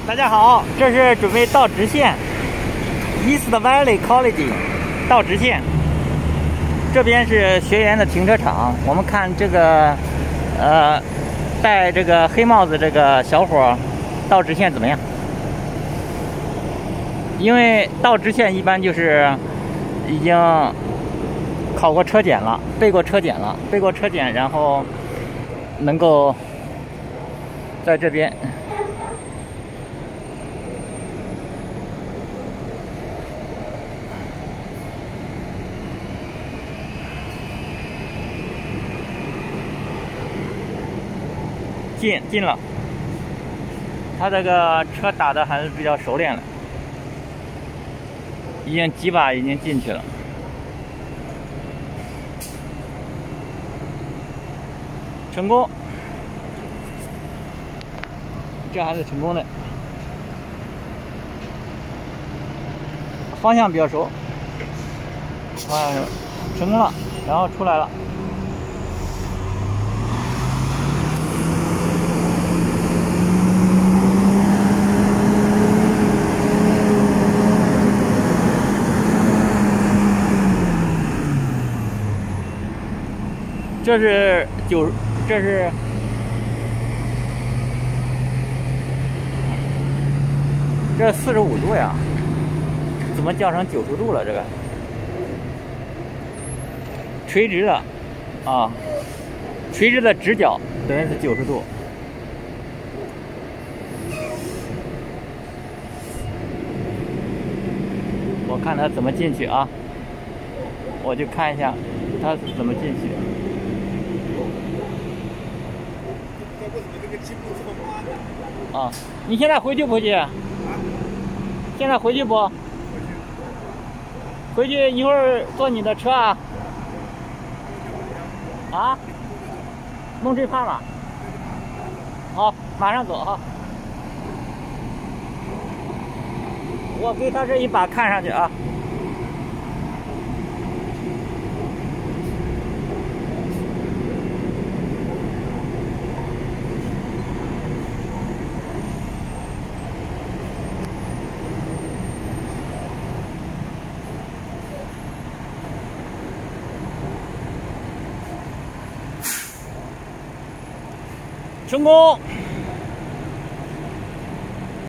大家好，这是准备到直线 East Valley College 到直线，这边是学员的停车场。我们看这个戴这个黑帽子这个小伙到直线怎么样？因为到直线一般就是已经考过车检了，背过车检，然后能够在这边。进了，他这个车打的还是比较熟练了，已经几把已经进去了，成功，这还是成功的，方向比较熟，成功了，然后出来了。这是45度呀，怎么降成90度了？这个垂直的啊，垂直的直角等于是90度。我看他怎么进去啊，我就看一下他是怎么进去的。啊，你现在回去不回去？现在回去不？回去一会儿坐你的车啊？啊？弄这块嘛？好，马上走哈。我给他这一把看上去啊。成功。